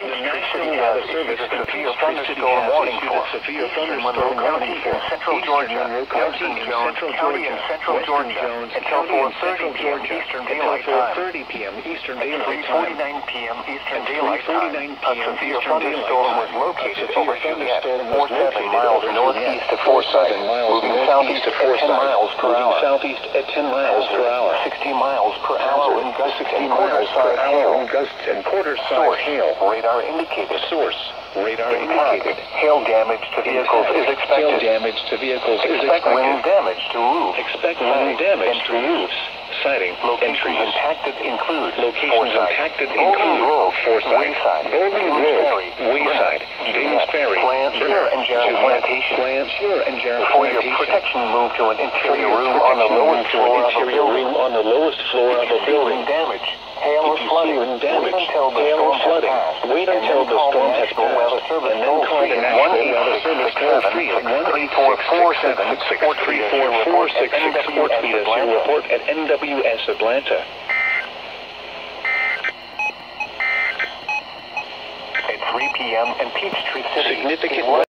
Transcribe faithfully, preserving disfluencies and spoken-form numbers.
The National Weather Service has severe thunderstorm warning for severe Monroe County in central Georgia, Western Jones County in central Georgia, until four thirty p m Eastern Daylight Time. four thirty p m Eastern Daylight three Time. forty-nine p m Eastern Daylight Time. A severe Eastern thunderstorm was Daylight located Time. over A severe Juliet, thunderstorm four was seven located miles over northeast Juliet, of Forsyth, moving southeast at ten miles per moving hour. southeast at ten miles per hour. sixty miles per hour in gusts and quarter-size hail. Gusts and quarter-size Source, hail. radar indicated. Source, radar Impact. indicated. Hail damage to vehicles is Hail expected. damage to vehicles is Expect expected. wind damage to roofs. Expect wind damage to roofs. Sighting. Locations Entries. impacted include Locations Forsyth, impacted Golden include Grove, Forsyth, Wayside, Golden James Grove, Ferry, Wayside, Burnett, James Ferry, Blanchard, Burnett, and Jarrett Juliet, Plantation. Blanchard, and Jarrett For your Plantation. protection, move to an For interior your room on the protection, lowest move to floor an of a interior building. room on the lowest floor of a building. Damage, hail or If you flooding, see wind damage, wait until the hail or storm has flooding, passed, wait and until then the call storm the has National Weather passed, Service and then call the toll-free National Weather Service toll-free at one eight six six seven, six three four, four six six four. Tweet us your report at N W S Atlanta. At three p m and Peachtree City. Significant